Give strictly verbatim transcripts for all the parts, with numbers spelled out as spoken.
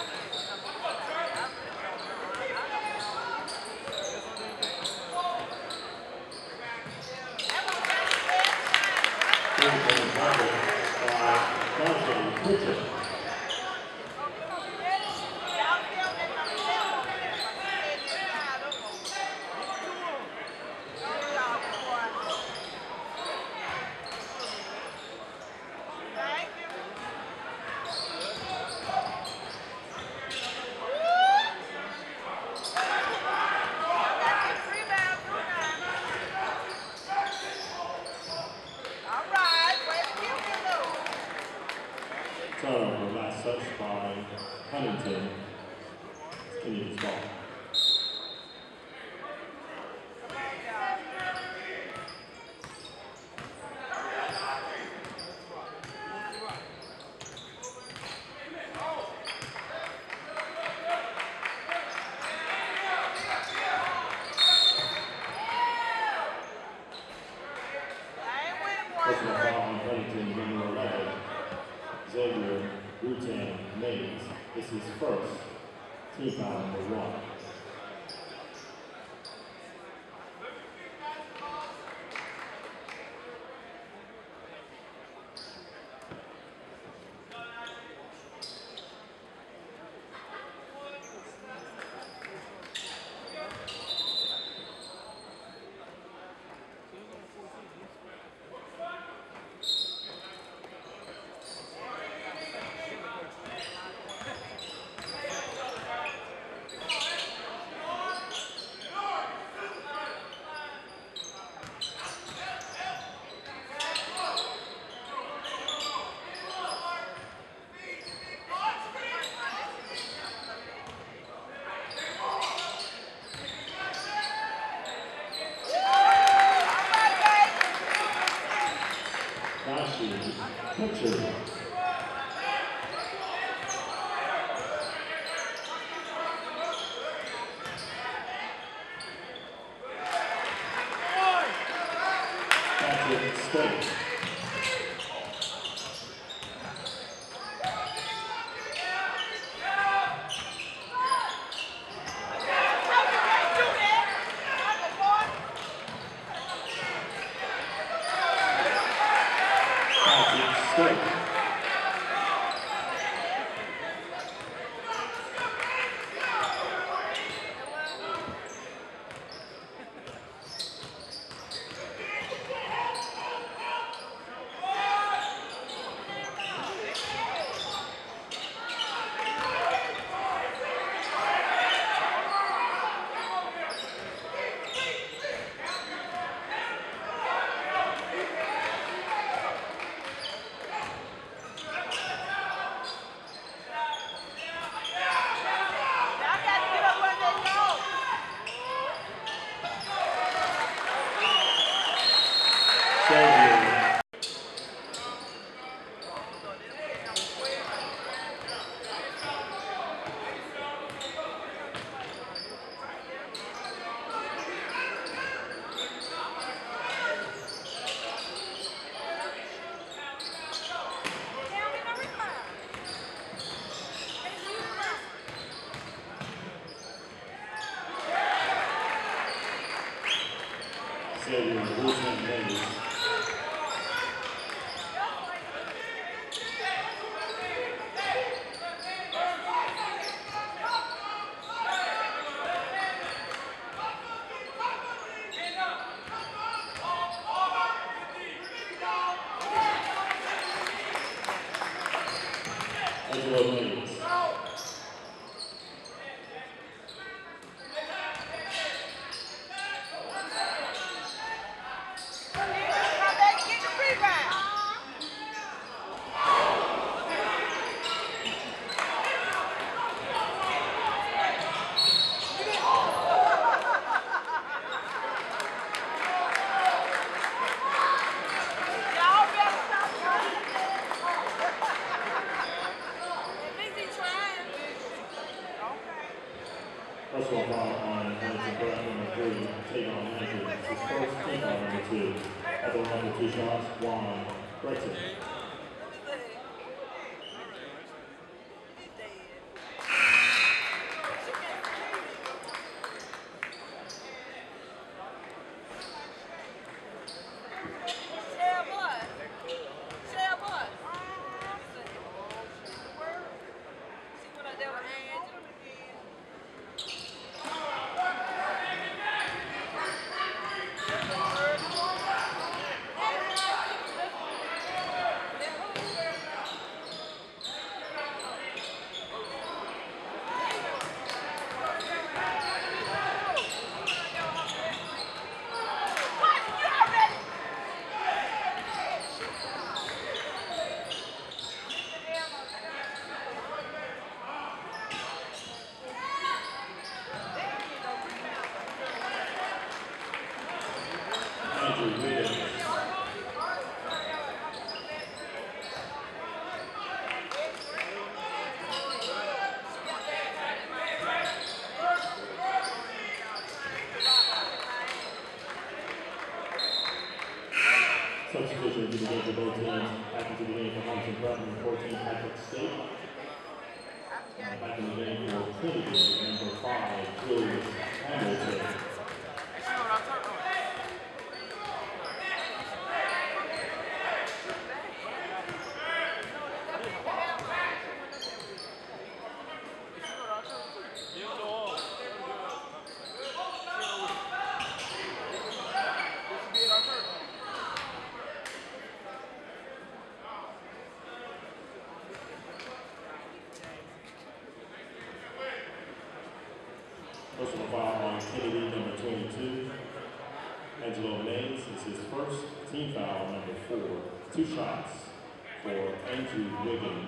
Turnover, last touch by Huntington. Kenny's ball. Personal foul on Huntington, number eleven. Xavier Rutan Mays. This is first. Team foul number one. Pitcher. Patrick State. Patrick State. Xavier Rutan Mays. Angelo Mays. Personal foul on Huntington Brett, number three, Tagon Andrews. His first team foul, number two. At the line with two shots, Juan Breton. substitution into the game for both teams. Back into the game for Huntington Prep, number fourteen, Patrick State. And back in the game for Trinity, number five, Julius Hamilton. Personal foul on Kennedy, number twenty-two. Angelo Mays is his first team foul, number four. Two shots for Andrew Wiggins.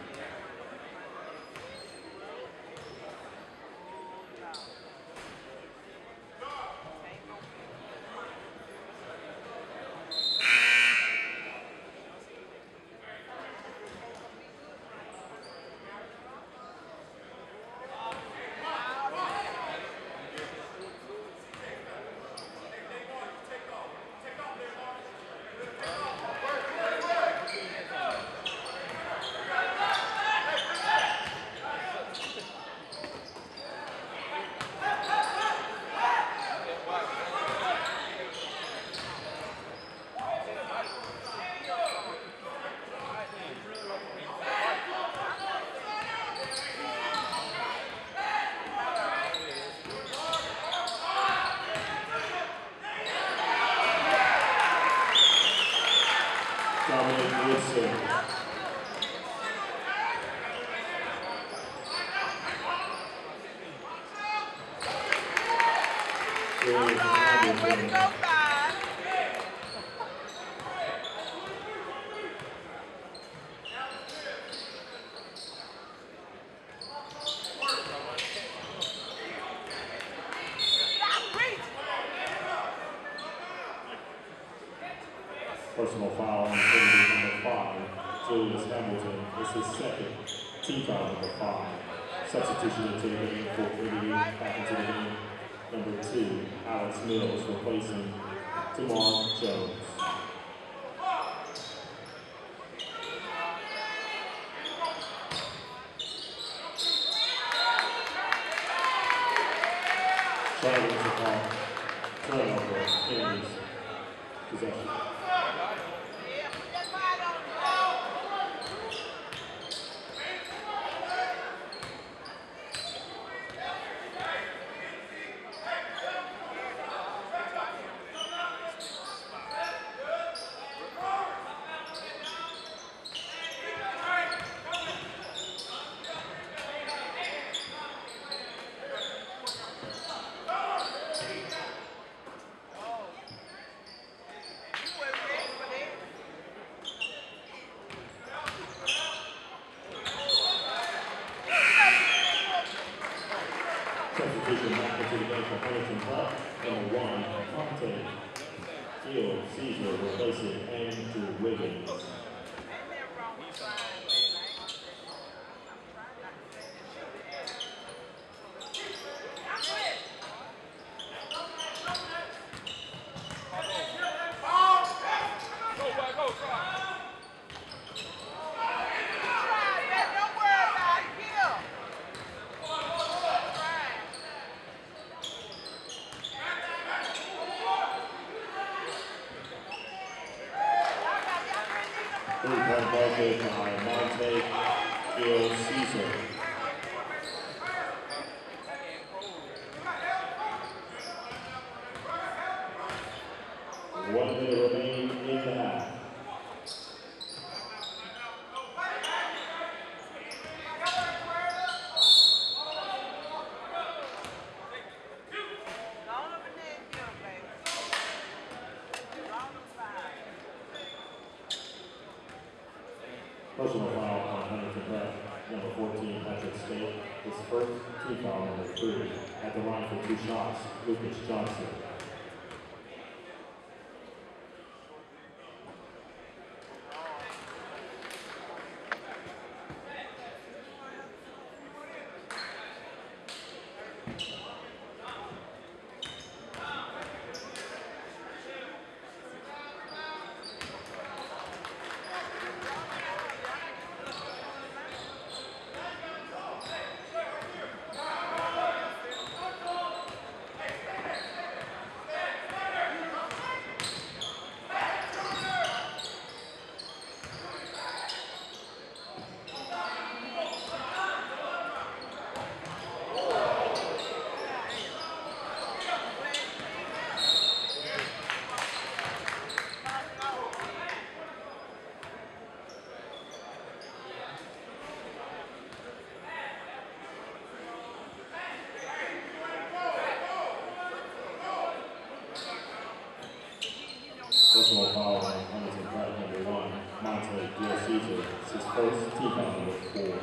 Dominic Woodson. All right, way to go, guys. Personal foul on Trinity, number five, Julius Hamilton. This is second team foul, number five. Substitution into the game for Trinity. Back into the game, number two, Alex Mills, replacing Tamar Jones. Charlie is a call. Turnover, Kennedy's possession. Substitution back into the game for Huntington Prep, number one, Monte Field Caesar, replacing Andrew Wiggins. Three-point bucket by Monte Field Caesar. One minute remaining in the half. Personal foul on Huntington Prep, number fourteen, Patrick State. His first team foul, number three. At the line for two shots, Lucas Johnson. Personal foul on Hamilton Pratt, number one. Monte Gil Caesar. It's his first team foul, number four.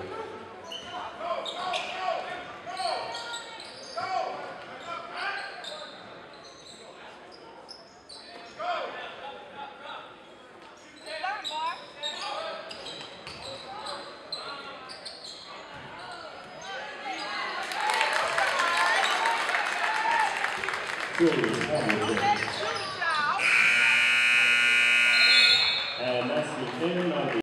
Julius Hamilton. And that's the end of the